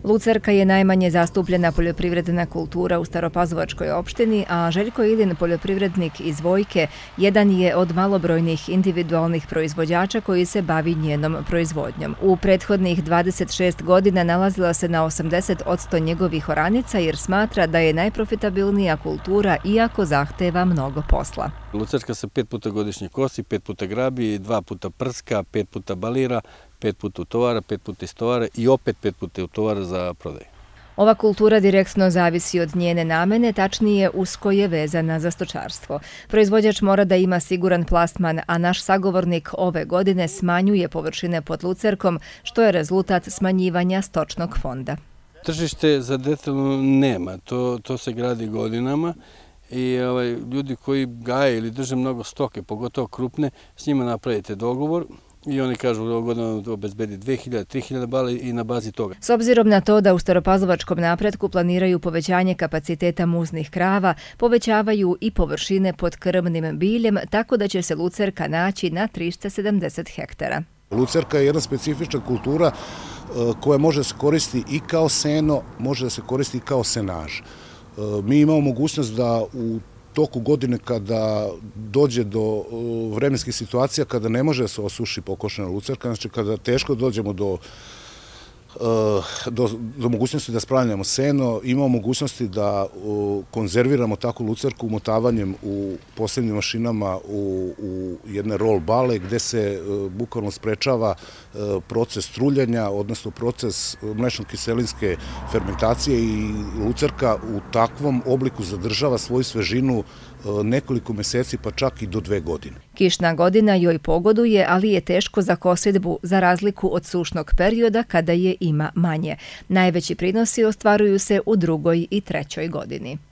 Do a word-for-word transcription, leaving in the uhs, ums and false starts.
Lucerka je najmanje zastupljena poljoprivredna kultura u Staropazovačkoj opštini, a Željko Ilin, poljoprivrednik iz Vojke, jedan je od malobrojnih individualnih proizvođača koji se bavi njenom proizvodnjom. U prethodnih dvadeset šest godina nalazila se na osamdeset posto njegovih oranica jer smatra da je najprofitabilnija kultura iako zahteva mnogo posla. Lucerka se pet puta godišnje kosi, pet puta grabi, dva puta prska, pet puta balira, pet puta utovara, pet puta istovara i opet pet puta utovara za prodaju. Ova kultura direktno zavisi od njene namene, tačnije usko je vezana za stočarstvo. Proizvođač mora da ima siguran plasman, a naš sagovornik ove godine smanjuje površine pod lucerkom, što je rezultat smanjivanja stočnog fonda. Tržište za detaljno nema, to, to se gradi godinama. I ovaj, ljudi koji gaje ili drže mnogo stoke, pogotovo krupne, s njima napravite dogovor i oni kažu da godinu obezbedi dve hiljade, tri hiljade bale i na bazi toga. S obzirom na to da u Staropazovačkom napretku planiraju povećanje kapaciteta muznih krava, povećavaju i površine pod krmnim biljem, tako da će se lucerka naći na trista sedamdeset hektara. Lucerka je jedna specifična kultura koja može se koristiti i kao seno, može da se koristi i kao senaž. Mi imamo mogućnost da u toku godine kada dođe do vremenskih situacija, kada ne može da se osuši pokošena lucerka, znači kada teško dođemo do, do, do mogućnosti da spravljamo seno, imamo mogućnosti da konzerviramo takvu lucerku umotavanjem u posebnim mašinama u, u jedne roll bale gde se bukvalno sprečava proces truljenja, odnosno proces mlečno-kiselinske fermentacije i lucerka u takvom obliku zadržava svoju svežinu nekoliko meseci, pa čak i do dve godine. Kišna godina joj pogoduje, ali je teško za kosidbu za razliku od sušnog perioda kada je ima manje. Najveći prinosi ostvaruju se u drugoj i trećoj godini.